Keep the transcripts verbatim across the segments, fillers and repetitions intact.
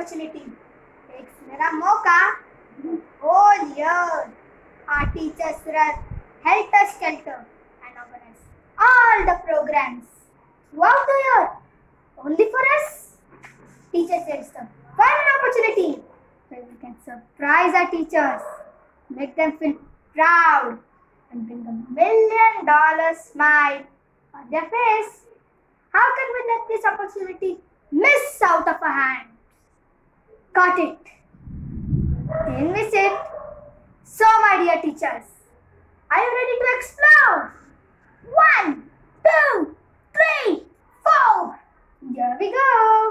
opportunity. Takes मेरा मौका. Whole year, our teachers run helter skelter and organize all the programs throughout the year. Only for us. Teacher says the one opportunity where we can surprise our teachers, make them feel proud, and bring a million dollar smile on their face. How can we let this opportunity miss out of our hands? Got it. Didn't miss it. So, my dear teachers, are you ready to explore? One, two, three, four. Here we go.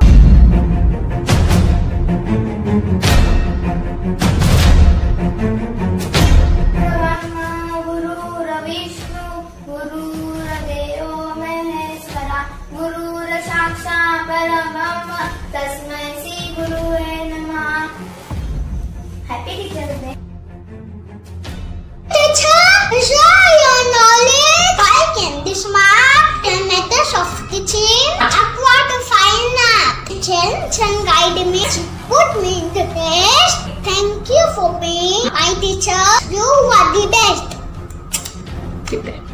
Happy Teacher's Day. Teacher, share your knowledge. Five candy smart and methods of teaching. Aqua to find out. Teacher and guide me. Put me in the test. Thank you for being my teacher. You are the best. Keep it.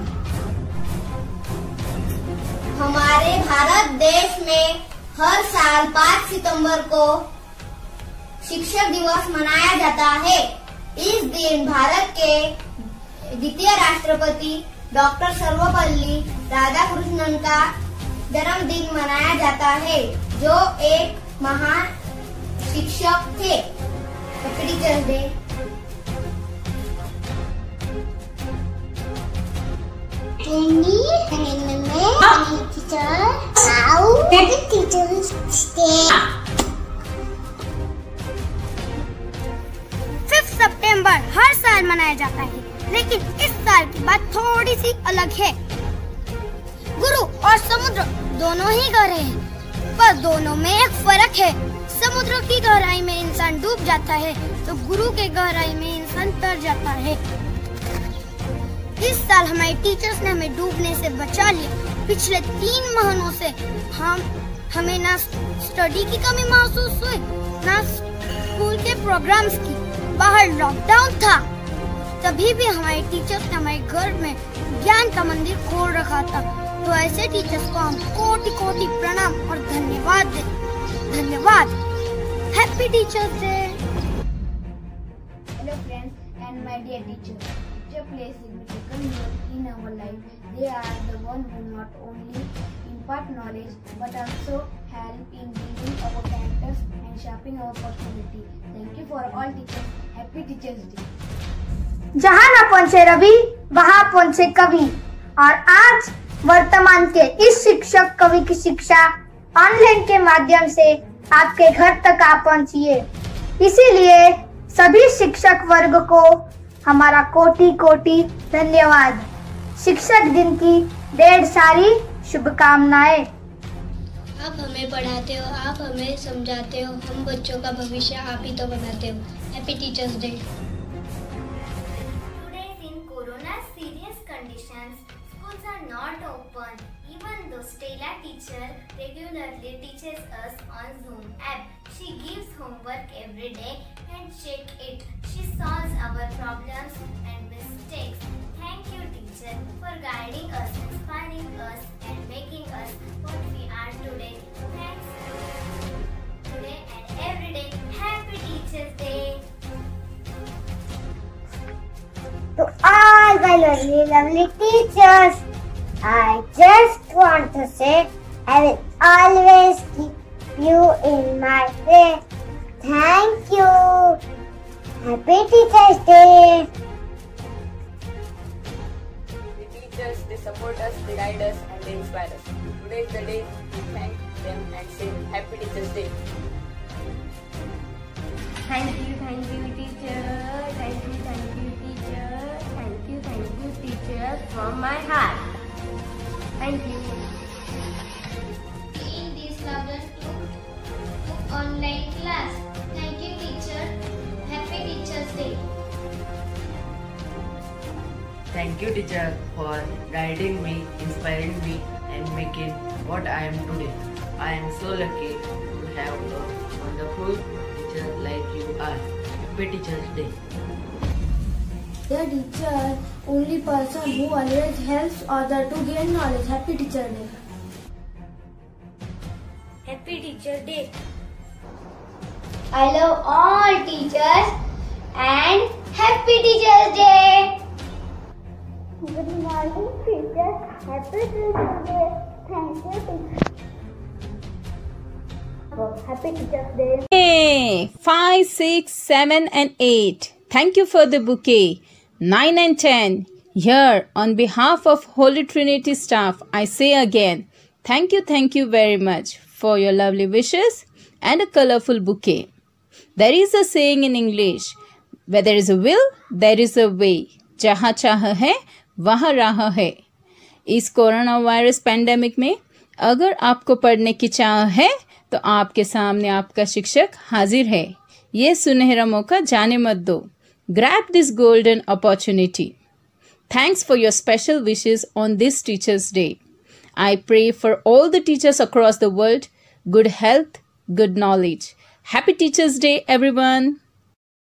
हमारे भारत देश में हर साल पाँच सितंबर को शिक्षक दिवस मनाया जाता है। इस दिन भारत के द्वितीय राष्ट्रपति डॉक्टर सर्वपल्ली राधाकृष्णन का जन्मदिन मनाया जाता है, जो एक महान शिक्षक थे। Happy teachers day. Candy, Candy teacher. How? Happy Teacher's Day. Fifth सितंबर हर साल मनाया जाता है, लेकिन इस साल की बात थोड़ी सी अलग है। गुरु और समुद्र दोनों ही गहरे हैं, पर दोनों में एक फर्क है। समुद्र की गहराई में इंसान डूब जाता है, तो गुरु के गहराई में इंसान तर जाता है। इस साल हमारे टीचर्स ने हमें डूबने से बचा लिया। पिछले तीन महीनों से हम हमें ना स्टडी की कमी महसूस हुई, ना स्कूल के प्रोग्राम्स की। बाहर लॉकडाउन था, तभी भी हमारे टीचर्स ने हमारे घर में ज्ञान का मंदिर खोल रखा था। तो ऐसे टीचर्स को हम कोटि कोटि प्रणाम और धन्यवाद दे धन्यवाद। Happy teachers day. Hello friends and my dear teacher. Teacher plays significant role in our life. They are the one who not only impart knowledge but also help in building our characters and shaping our personality. Thank you for all teachers. Happy Teachers Day. जहाँ न पहुँचे रवि, वहाँ पहुँचे कवि। और आज वर्तमान के इस शिक्षक कवि की शिक्षा ऑनलाइन के माध्यम से आपके घर तक आ पहुँची है। इसीलिए सभी शिक्षक वर्ग को हमारा कोटि कोटि धन्यवाद। शिक्षक दिन की ढेर सारी शुभकामनाएं। आप हमें पढ़ाते हो, आप हमें समझाते हो, हम बच्चों का भविष्य आप ही तो बनाते हो। Happy teachers day. Today in Corona serious conditions, schools are not open. Even though Stella teacher regularly teaches us on Zoom app, she gives homework every day and check it. She solves our problems and mistakes. Thank you teacher for guiding us, inspiring us and making us what we are today. Thanks today and every day. Happy Teachers Day. To all my lovely, lovely teachers, I just want to say I will always keep you in my way. Thank you. Happy Teachers Day. The teachers, they support us, they guide us, and they inspire us. Today is the day we thank them and say Happy Teachers Day. Thank you, thank you, teacher. Thank you, thank you, teacher. Thank you, thank you, teacher, from my heart. Thank you. In this lockdown to online class. Thank you teacher. Happy Teachers Day. Thank you teacher for guiding me, inspiring me and making what I am today. I am so lucky to have a wonderful teacher like you are. Happy Teachers Day. The teacher, only person who always helps others to gain knowledge. Happy Teacher Day. Happy Teacher Day. I love all teachers and Happy Teachers Day. Good morning, teachers. Happy Teachers Day. Thank you, teacher. Happy Teachers Day. Hey, five, six, seven, and eight. Thank you for the bouquet. Nine and ten. Here, on behalf of Holy Trinity staff, I say again, thank you, thank you very much for your lovely wishes and a colorful bouquet. There is a saying in English, where there is a will, there is a way. जहाँ चाह है वहाँ राह है. इस corona virus pandemic में अगर आपको पढ़ने की चाह है तो आपके सामने आपका शिक्षक हाजिर है. ये सुनहरा मौका जाने मत दो. Grab this golden opportunity. Thanks for your special wishes on this Teachers' Day. I pray for all the teachers across the world good health, good knowledge. Happy Teachers' Day, everyone.